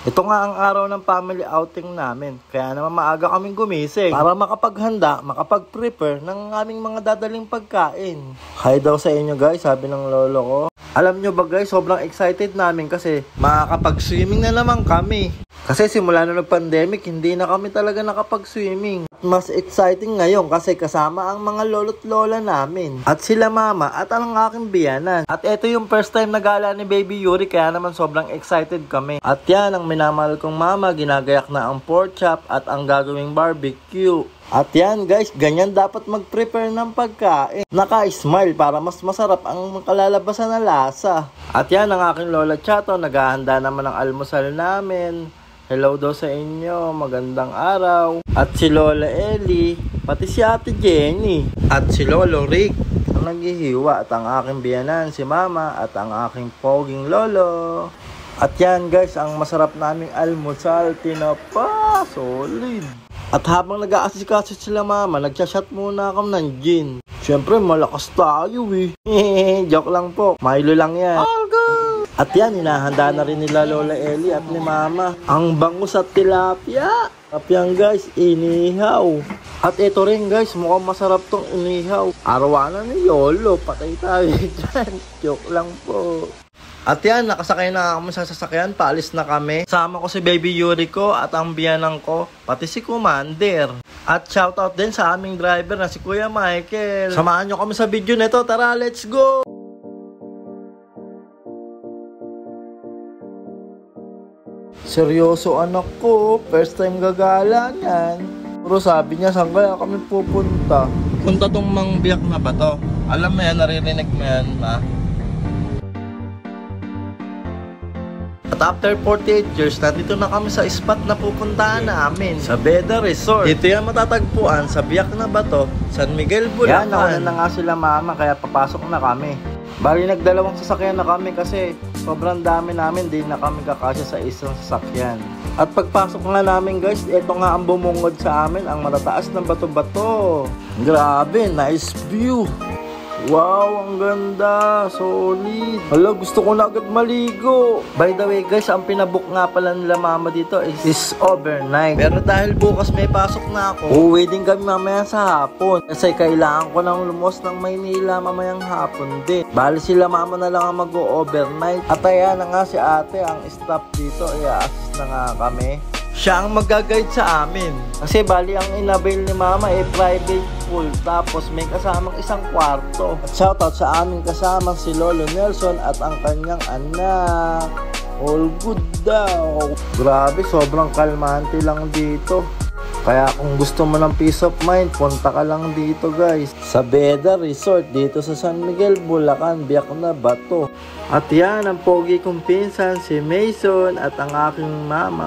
Ito nga ang araw ng family outing namin, kaya naman maaga kaming gumising para makapaghanda, makapag-prepare ng aming mga dadaling pagkain. Hi daw sa inyo guys, sabi ng lolo ko. Alam nyo ba guys, sobrang excited namin kasi makakapag-swimming na naman kami. Kasi simula na nag-pandemic, hindi na kami talaga nakapag-swimming. At mas exciting ngayon kasi kasama ang mga lolo't lola namin. At sila mama at ang aking biyanan. At ito yung first time na gala ni Baby Yuri, kaya naman sobrang excited kami. At yan ang minamahal kong mama, ginagayak na ang pork chop at ang gagawing barbecue. At yan guys, ganyan dapat mag-prepare ng pagkain. Naka-smile para mas masarap ang kalalabasan na lasa. At yan ang aking lola Chato, naghahanda naman ang almusal namin. Hello daw sa inyo, magandang araw. At si Lola Ellie, pati si Ate Jenny. At si Lolo Rick, ang naghihiwa. At ang aking biyanan, si Mama. At ang aking poging lolo. At yan guys, ang masarap naming almusal, tinapa, solid. At habang nag-aasikaso sila mama, nagcha-shot muna kami ng gin. Siyempre, malakas tayo eh. Joke lang po, Milo lang yan. All good! At yan, hinahanda na rin nila Lola Ellie at ni mama ang bangus at tilapia. At yan guys, inihaw. At ito rin guys, mukhang masarap tong inihaw. Arawana ni Lolo, patay tayo dyan. Joke lang po. At yan, nakasakay na kami sa sasakyan, paalis na kami. Sama ko si Baby Yuri ko at ang biyanang ko, pati si Commander. At shoutout din sa aming driver na si Kuya Michael. Samahan nyo kami sa video nito, tara, let's go! Seryoso anak ko, first time gagala yan. Pero sabi niya, saan kaya kami pupunta? Punta tong Mangbiak na ba to? Alam mo yan, naririnig mo yan, ha? At after 48 years, nandito na kami sa spot na pupuntahan namin, sa Beda Resort. Dito yan matatagpuan sa Biak na Bato, San Miguel, Bulacan. Yan, nauna na nga sila mama, kaya papasok na kami. Bali, nagdalawang sasakyan na kami kasi sobrang dami namin, di na kami kakasya sa isang sasakyan. At pagpasok nga namin guys, ito nga ang bumungod sa amin, ang matataas na bato-bato. Grabe, nice view. Wow, ang ganda, solid. Hala, gusto ko na agad maligo. By the way guys, ang pinabook nga pala nila mama dito is overnight. Pero dahil bukas may pasok na ako, uuwi din kami mamaya sa hapon. Kasi kailangan ko nang lumos ng Maynila mamayang hapon din. Bali sila mama na lang ang mag-overnight. At ayan na nga si ate, ang staff dito, i-assist na nga kami. Siya ang mag-guide sa amin. Kasi bali ang inabail ni mama private pool. Tapos may kasamang isang kwarto. At shoutout sa aming kasamang si Lolo Nelson at ang kanyang anak. All good daw. Grabe, sobrang kalmante lang dito. Kaya kung gusto mo ng peace of mind, punta ka lang dito guys. Sa Beda Resort, dito sa San Miguel, Bulacan, Biak na Bato. At yan ang pogi kong pinsan, si Mason at ang aking mama.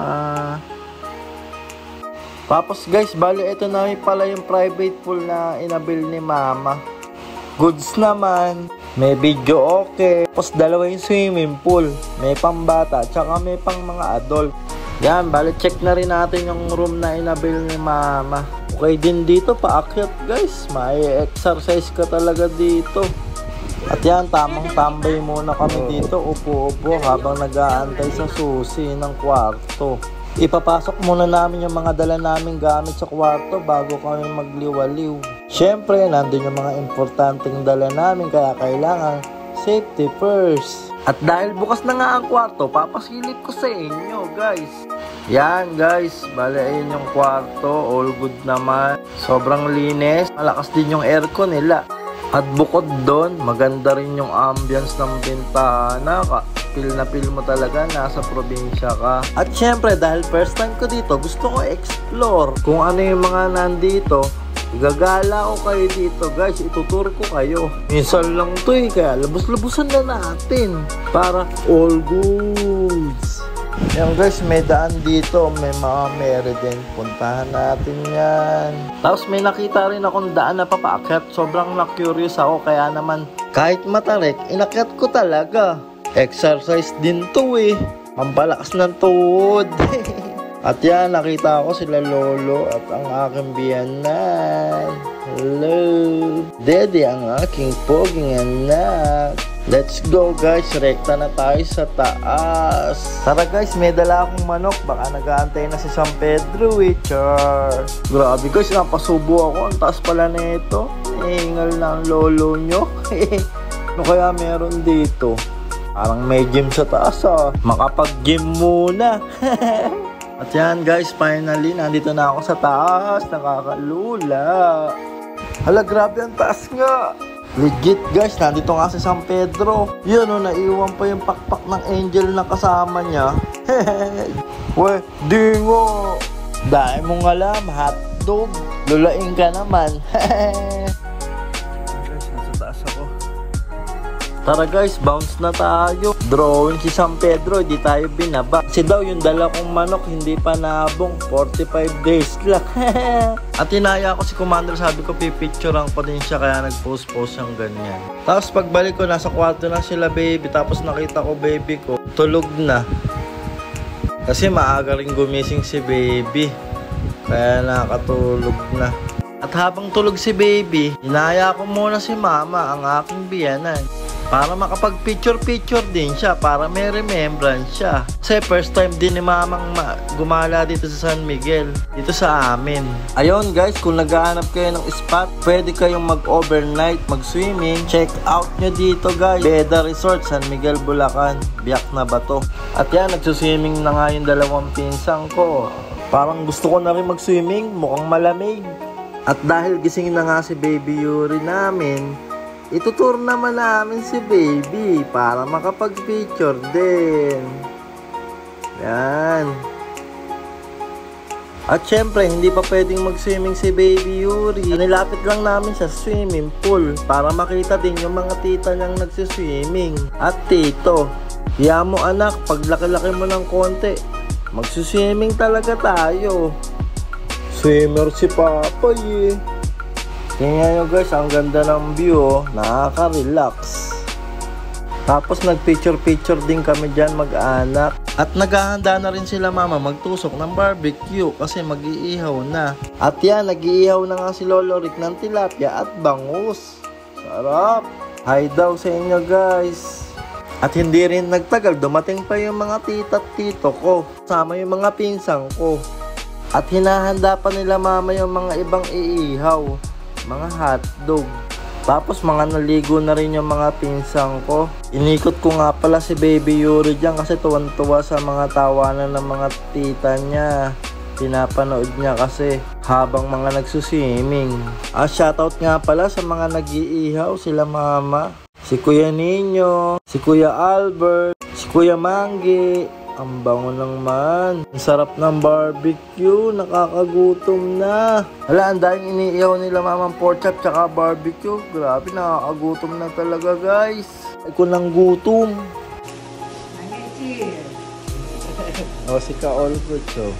Tapos guys, bali ito na pala yung private pool na inabil ni mama. Goods naman. May video okay. Tapos dalawa yung swimming pool. May pambata, tsaka may pang mga adult. Yan, bali check na rin natin yung room na inabil ni mama. Okay din dito, paakyat guys. May exercise ka talaga dito. At yan, tamang tambay muna kami dito. Upo-upo habang nag-aantay sa susi ng kwarto. Ipapasok muna namin yung mga dala naming gamit sa kwarto bago kami magliwaliw. Siyempre, nandun yung mga importanteng dala namin kaya kailangan safety first. At dahil bukas na nga ang kwarto, papasilip ko sa inyo guys. Yan guys, bali ayun yung kwarto, all good naman. Sobrang linis, malakas din yung aircon nila. At bukod doon, maganda rin yung ambience ng bintana. Feel na feel mo talaga nasa probinsya ka. At syempre, dahil first time ko dito, gusto ko explore kung ano yung mga nandito. Igagala ko kayo dito guys, ituturo ko kayo. Minsan lang to kaya labos-labusan na natin para all goods. Yan guys, may daan dito, may mga mere din. Puntahan natin yan. Tapos may nakita rin akong daan na papaakyat. Sobrang na-curious ako, kaya naman kahit matarik, inakyat ko talaga. Exercise din to pampalakas ng tuhod. At yan, nakita ko sila lolo at ang aking biyanan. Hello. Dede ang aking poging anak. Let's go guys, rekta na tayo sa taas. Tara guys, may dala akong manok. Baka nag-aantay na si San Pedro eh, char. Grabe guys, napasubo ako. Ang taas pala na ito. Hingal na ang lolo nyo. Ano kaya meron dito? Parang may gym sa taas ah. Makapag-gym muna. At yan guys, finally, nandito na ako sa taas. Nakakalula. Hala, grabe ang taas nga. Legit guys, nandito nga si San Pedro. Yun o, naiwan pa yung pakpak ng angel na kasama niya. Weh, dingo. Dahil mong alam, hotdog. Lulaing ka naman. Guys, nasa taas ako. Tara guys, bounce na tayo. Drawing si San Pedro, di tayo binaba. Kasi daw yung dala kong manok, hindi pa nabong. 45 days lang. At tinaya ko si Commander, sabi ko pipicturean ko din siya, kaya nag-post-post siyang ganyan. Tapos pagbalik ko, nasa kwarto na sila baby. Tapos nakita ko baby ko, tulog na. Kasi maaga rin gumising si baby, kaya nakatulog na. At habang tulog si baby, hinaya ko muna si mama, ang aking biyanan, para makapag-picture-picture din siya, para may remembrance siya. Kasi first time din ni mamang gumala dito sa San Miguel, dito sa amin. Ayun guys, kung naghahanap kayo ng spot, pwede kayong mag-overnight, mag-swimming. Check out nyo dito guys, Beda Resort, San Miguel, Bulacan. Biyak na ba to? At yan, nagsuswimming na nga yung dalawang pinsang ko. Parang gusto ko na rin mag-swimming, mukhang malamig. At dahil gising na nga si Baby Yuri namin, itutur naman namin si baby para makapag-picture din. Yan. At syempre, hindi pa pwedeng mag-swimming si Baby Yuri. Nilapit lang namin sa swimming pool para makita din yung mga tita niyang nagsiswimming. At tito, hiya mo anak, pag laki-laki mo ng konti, magsuswimming talaga tayo. Swimmer si Papa eh. Tingnan nyo guys, ang ganda ng view, nakaka-relax. Tapos nag-picture-picture din kami dyan mag-anak. At naghahanda na rin sila mama magtusok ng barbecue kasi mag-iihaw na. At yan, nag-iihaw na nga si Lolo Rick ng tilapia at bangus. Sarap! Hi daw sa inyo guys. At hindi rin nagtagal, dumating pa yung mga tita at tito ko, sama yung mga pinsang ko. At hinahanda pa nila mama yung mga ibang iihaw, mga hotdog. Tapos mga naligo na rin yung mga pinsang ko. Inikot ko nga pala si Baby Yuri dyan kasi tuwan-tuwa sa mga tawanan ng mga tita niya. Pinapanood niya kasi habang mga nagsuswimming. Shoutout nga pala sa mga nag-iihaw, sila mama, si Kuya Nino, si Kuya Albert, si Kuya Manggi. Ang bango naman. Ang sarap ng barbecue. Nakakagutom na. Hala, ang daming iniihaw nila mamang pork chop tsaka barbecue. Grabe, nakakagutom na talaga guys. Ay ko nang gutom. O, si Ka all good so.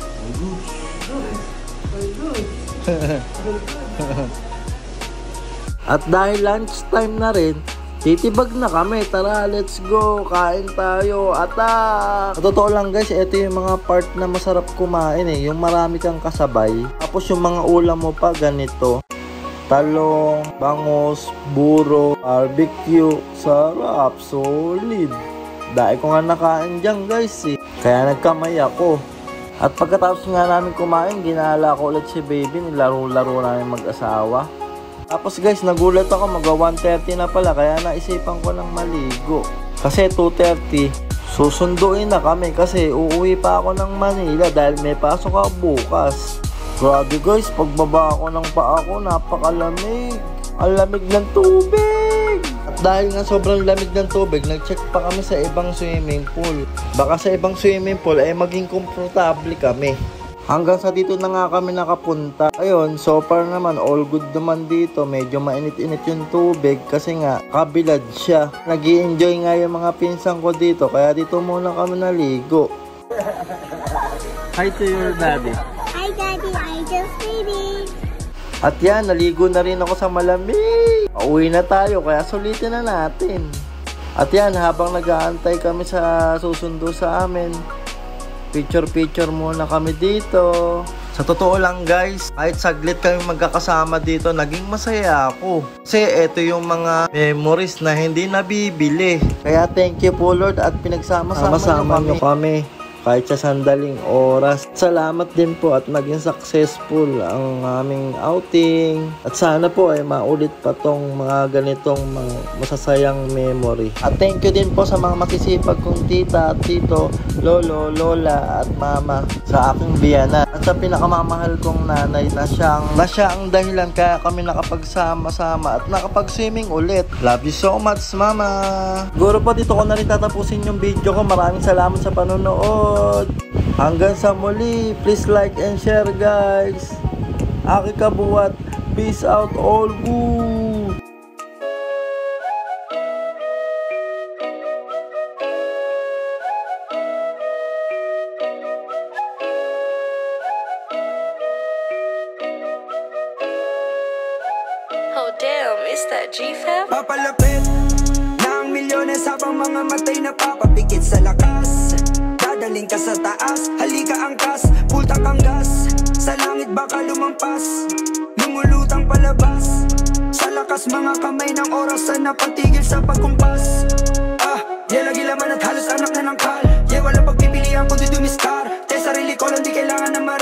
At dahil lunchtime na rin, titibag na kami. Tara, let's go. Kain tayo. Atak! Totoo lang guys, ito yung mga part na masarap kumain eh. Yung marami kang kasabay. Tapos yung mga ulam mo pa ganito. Talong, bangus, buro, barbecue. Sarap. Solid. Dahil ko nga nakain dyan guys eh. Kaya nagkamay ako. At pagkatapos nga namin kumain, ginala ko ulit si baby. Nilaro-laro namin mag-asawa. Tapos guys, nagulat ako, mag-1:30 na pala, kaya naisipan ko ng maligo. Kasi 2:30, susunduin na kami kasi uuwi pa ako ng Manila dahil may pasok ako bukas. Grabe guys, pagbaba ako ng paa ko, napakalamig. Ang lamig ng tubig! At dahil nga sobrang lamig ng tubig, nag-check pa kami sa ibang swimming pool. Baka sa ibang swimming pool ay maging komportable kami. Hanggang sa dito na nga kami nakapunta. Ayun, so far naman, all good naman dito. Medyo mainit-init yung tubig kasi nga, kabilad siya. Nag-i-enjoy nga yung mga pinsang ko dito, kaya dito muna kami naligo. Hi to your daddy. Hi daddy, I just finished. At yan, naligo na rin ako sa malamig. Pauwi na tayo, kaya sulitin na natin. At yan, habang nag-aantay kami sa susundo sa amin, picture-picture muna kami dito. Sa totoo lang guys, kahit saglit kami magkakasama dito, naging masaya ako. Kasi ito yung mga memories na hindi nabibili. Kaya thank you po Lord at pinagsama-sama nyo kami. Kahit sa sandaling oras. Salamat din po at naging successful ang aming outing. At sana po ay maulit pa tong mga ganitong mga masasayang memory. At thank you din po sa mga masisipag kong tita at tito, lolo, lola at mama sa aking biyanan. At sa pinakamamahal kong nanay na siya ang dahilan kaya kami nakapagsama-sama at nakapag-swimming ulit. Love you so much mama. Siguro po dito ko na rin tatapusin yung video ko. Maraming salamat sa panonood. Hanggang sa muli, please like and share guys. Aki Kabuwat, peace out all good. Oh damn, is that G-Fab? Papalapit na ang milyones habang mga matay na papapikit sa lakas. Dadaling ka sa taas, halika angkas, pulta kang gas. Sa langit baka lumampas, lumulutang palabas. Sa lakas mga kamay ng oras na napatigil sa pagkumpas. Lagi laman at halos anak na ng kal. Wala pagpipilian kundi dumiskar. Te sarili ko lang di kailangan na